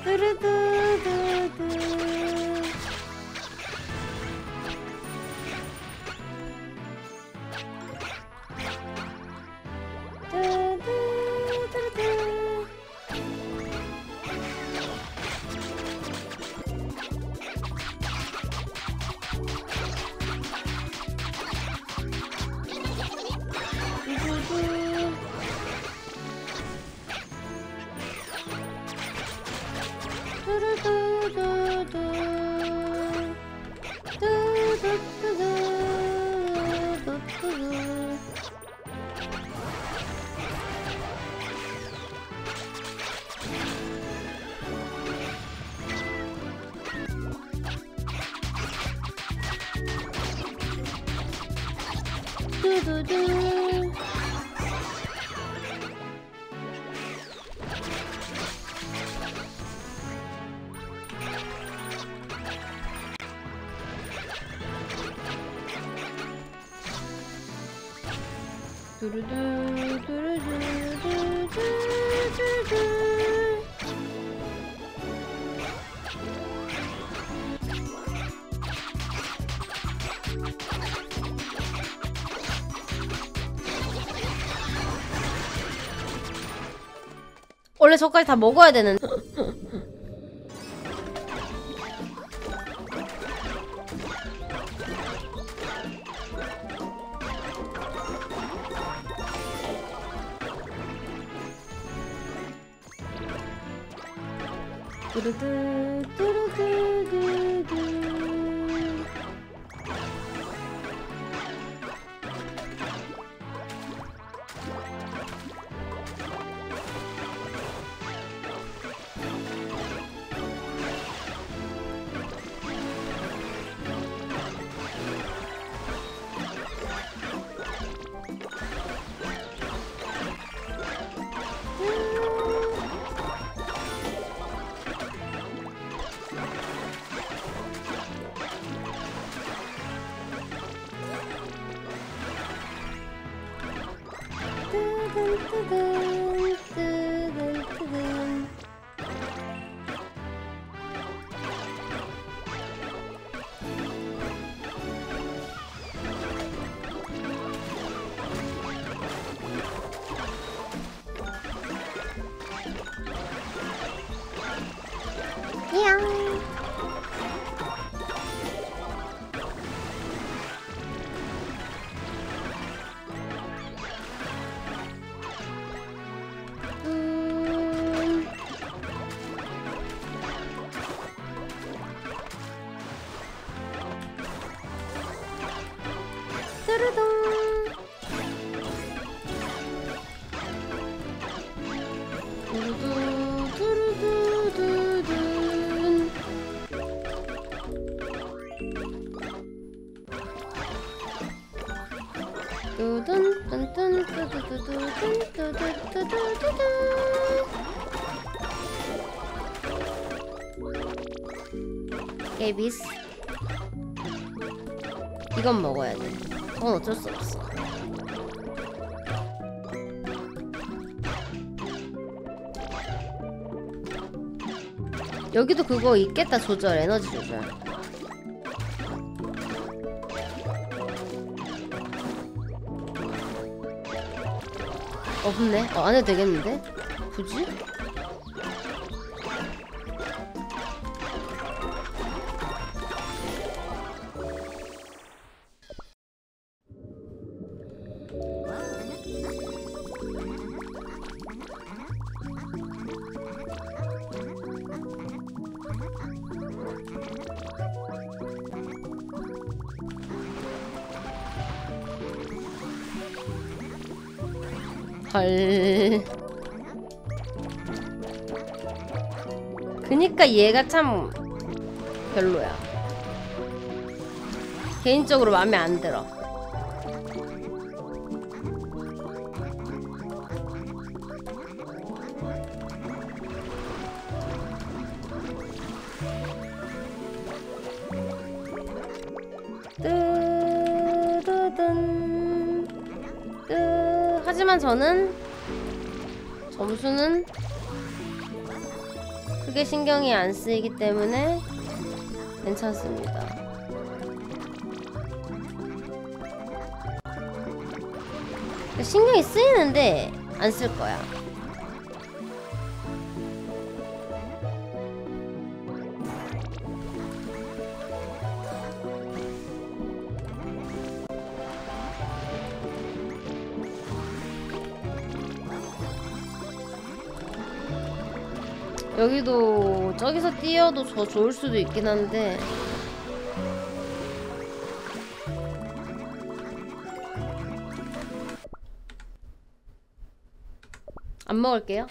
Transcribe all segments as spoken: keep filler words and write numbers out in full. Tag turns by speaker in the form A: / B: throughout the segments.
A: 뚜루두두두. 두두두. 두루두 두루두두두두두. 원래 저까지 다 먹어야 되는. 뚜루두 뚜루두두두. 뜨근뜨근 뜨근뜨근. 냥. 뚜루둥. 두루두 두루두두둔. 두둔 뚠뚠 뚜두두두둔 뚜두두두두둔. 개비스. 이건 먹어야 돼. 그건 어쩔 수 없어. 여기도 그거 있겠다. 조절, 에너지 조절. 없네. 어, 안 해도 되겠는데? 굳이? 헐. 그니까 얘가 참 별로야. 개인적으로 마음에 안 들어. 뜨드든 뜨. 하지만 저는 점수는 크게 신경이 안 쓰이기 때문에 괜찮습니다. 신경이 쓰이는데 안 쓸 거야. 여기도 저기서 뛰어도 더 좋을 수도 있긴 한데 안 먹을게요.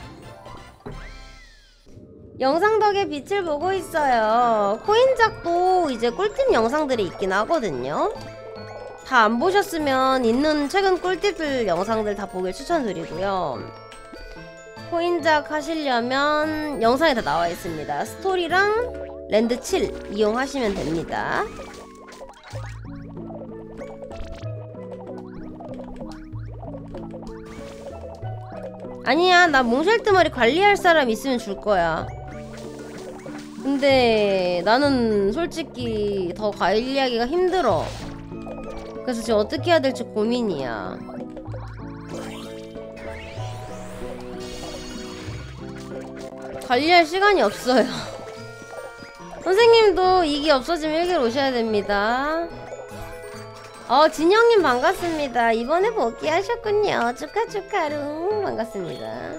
A: 영상 덕에 빛을 보고 있어요. 코인작도 이제 꿀팁 영상들이 있긴 하거든요. 다 안 보셨으면 있는 최근 꿀팁들 영상들 다 보길 추천드리고요. 코인작 하시려면 영상에 다 나와 있습니다. 스토리랑 랜드 칠 이용하시면 됩니다. 아니야, 나 몽쉘트머리 관리할 사람 있으면 줄 거야. 근데 나는 솔직히 더 관리하기가 힘들어. 그래서 지금 어떻게 해야 될지 고민이야. 관리할 시간이 없어요. 선생님도 이기 없어지면 일기로 오셔야 됩니다. 어, 진영님 반갑습니다. 이번에 복귀하셨군요. 축하 축하룽. 반갑습니다.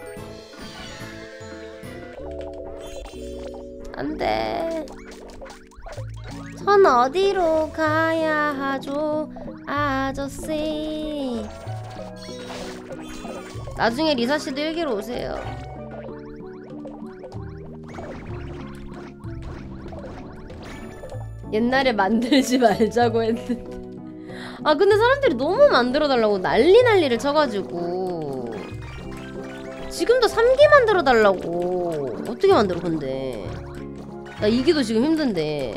A: 안돼. 전 어디로 가야 하죠, 아저씨. 나중에 리사씨도 일기로 오세요. 옛날에 만들지 말자고 했는데. 아 근데 사람들이 너무 만들어달라고 난리 난리를 쳐가지고 지금도 삼 기 만들어달라고. 어떻게 만들어 근데. 나 이 기도 지금 힘든데.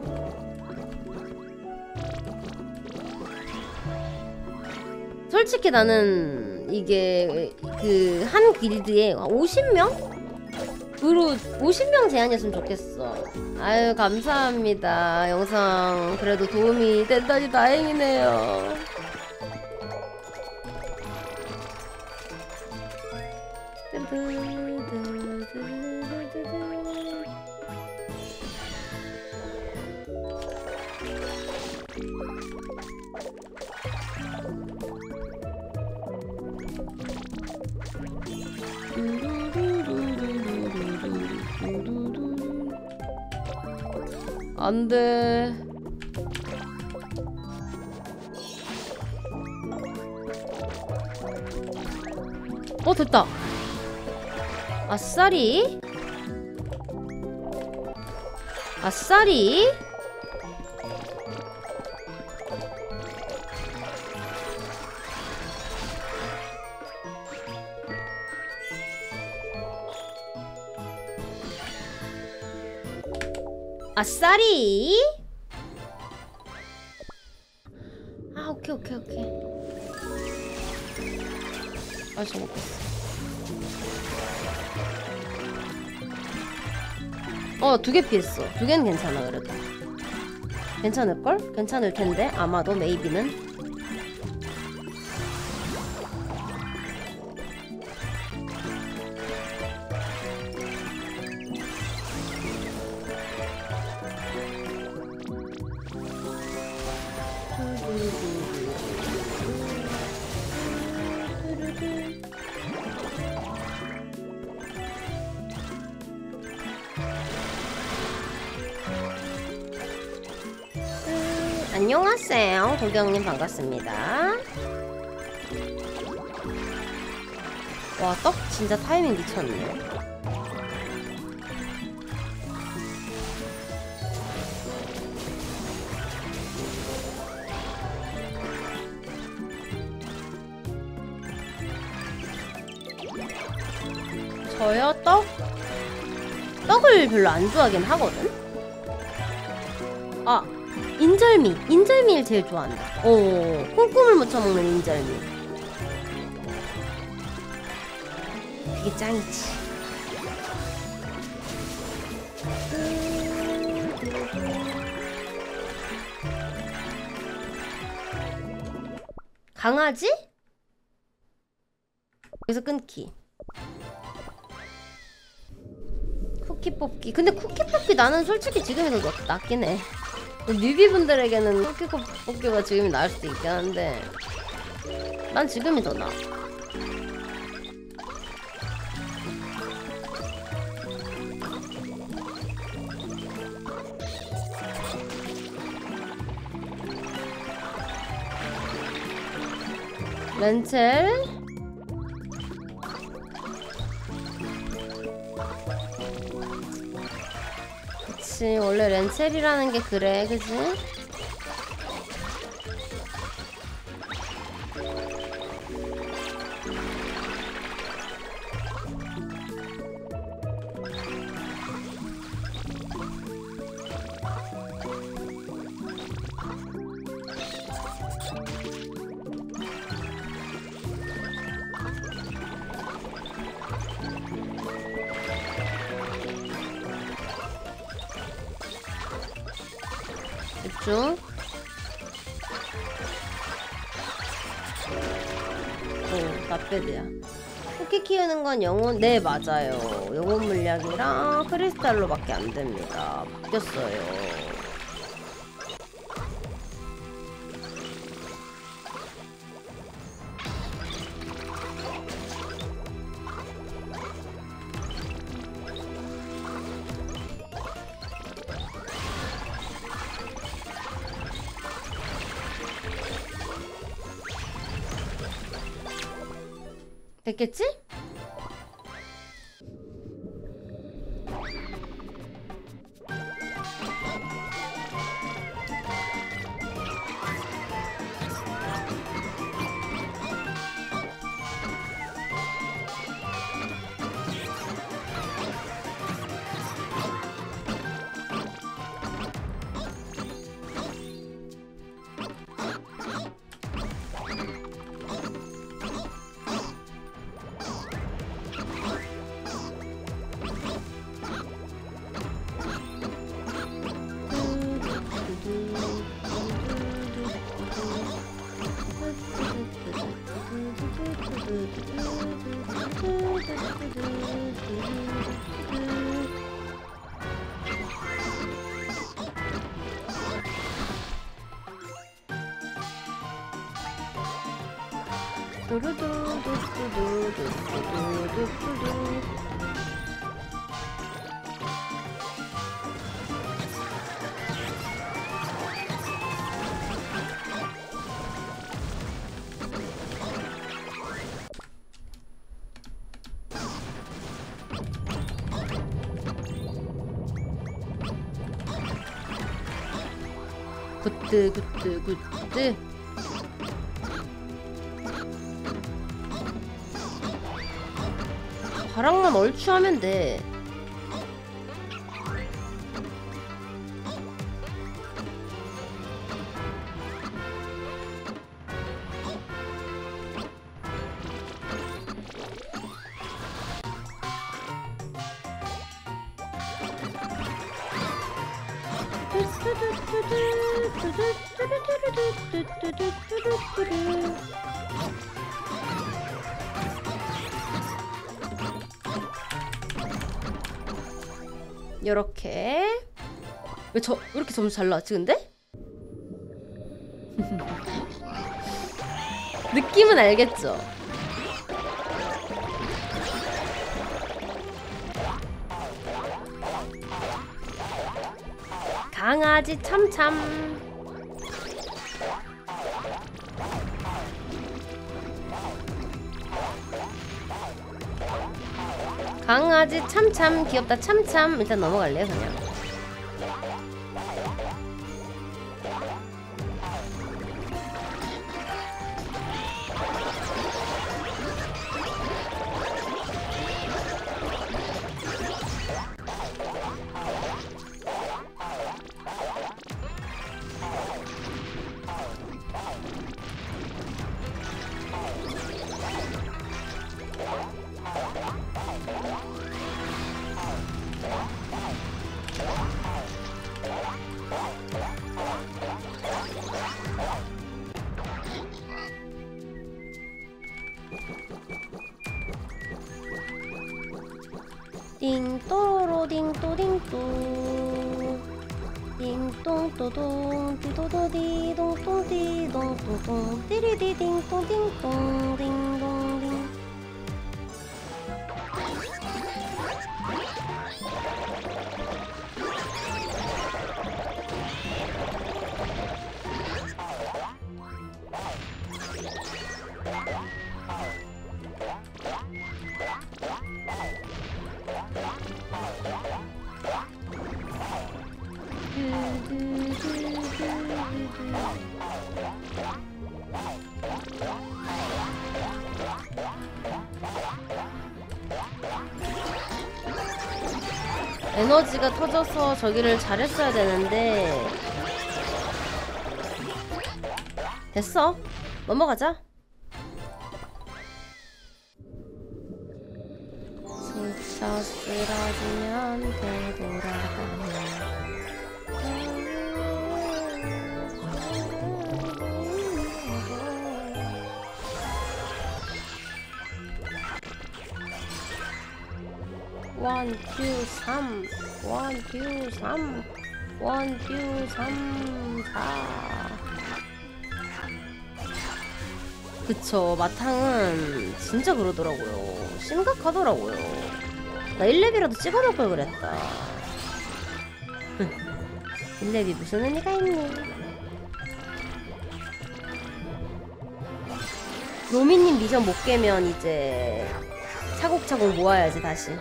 A: 솔직히 나는 이게 그 한 길드에 오십 명? 으로 오십 명 제한이었으면 좋겠어. 아유 감사합니다. 영상 그래도 도움이 된다니 다행이네요. 안돼. 어 됐다. 아싸리 아싸리. 아싸리. 아 오케이 오케이 오케이. 아 잘 먹겠어. 어 두 개 피했어. 두 개는 괜찮아. 그래도 괜찮을걸? 괜찮을텐데 아마도 메이비는. 안녕하세요. 도경님 반갑습니다. 와, 떡 진짜 타이밍 미쳤네. 저요? 떡? 떡을 별로 안 좋아하긴 하거든? 아! 인절미! 인절미를 제일 좋아한다. 어, 콩국물 무쳐먹는 인절미. 그게 짱이지. 강아지? 여기서 끊기. 쿠키 뽑기. 근데 쿠키 뽑기 나는 솔직히 지금이 더 낫- 낫긴 해. 뉴비분들에게는 쿠키 뽑기가 지금이 나을 수도 있긴 한데 난 지금이 더 나아. 렌첼 그치 원래 렌첼이라는 게 그래 그치? 집중. 오, 나빼드야. 쿠키 키우는 건 영혼, 네, 맞아요. 영혼 물약이랑 크리스탈로밖에 안 됩니다. 바뀌었어요. 됐겠지? 굿드 굿드 굿드. 바람만 얼추하면 돼. 요렇게. 왜 저, 왜 이렇게 점수 잘 나왔지 근데? 느낌은 알겠죠? 강아지 참참. 강아지 참참 귀엽다 참참. 일단 넘어갈래요 그냥. 띵또로 띵또띵또 띵똥또동 띠도도디동똥 띠동또동 띠리디딩똥 띵똥 띵동띵. 에너지가 터져서 저기를 잘했어야 되는데 됐어. 넘어가자. 스쳐 쓰러지면 되돌아가는 원, 투, 삼, 원, 투, 삼, 원, 투, 삼, 사. 그쵸, 마탕은 진짜 그러더라고요. 심각하더라고요. 나 일 렙이라도 찍어놓을 걸 그랬다. 일 렙이 무슨 의미가 있니? 로미님 미션 못 깨면 이제 차곡차곡 모아야지 다시.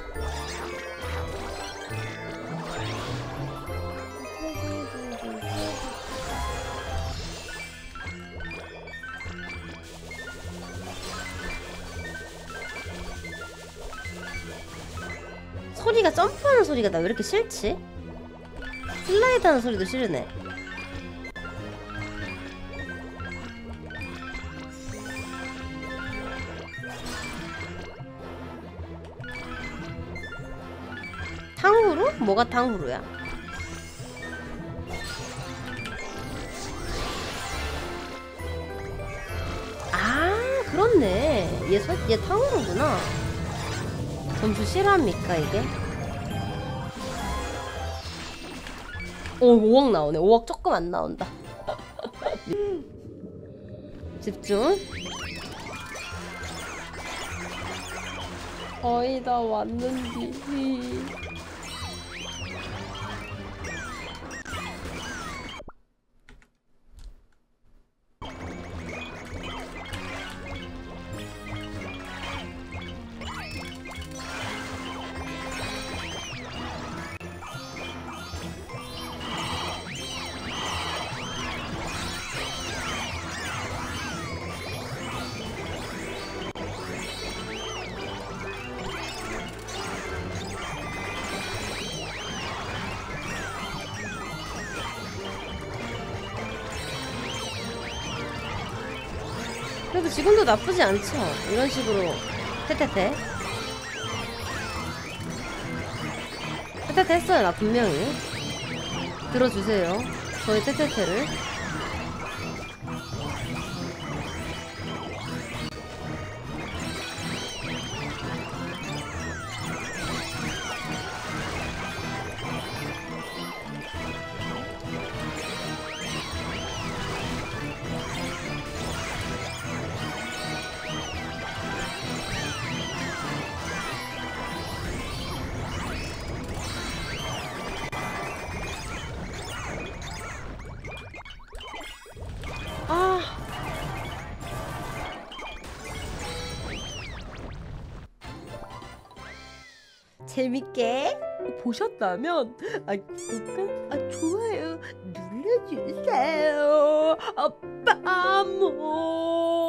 A: 소리가 점프하는 소리가 나 왜 이렇게 싫지? 슬라이드 하는 소리도 싫으네. 탕후루? 뭐가 탕후루야? 아, 그렇네. 얘, 소, 얘 탕후루구나. 점수 실합니까 이게? 오, 오억 나오네. 오억 조금 안 나온다. 집중. 거의 다 왔는데. 그래도 지금도 나쁘지 않죠? 이런 식으로 테테테 테테테 했어요. 나 분명히 들어주세요. 저의 테테테를. 아, 재밌게 보셨다면 아, 구독과 아, 좋아요 눌러주세요. 아빠 모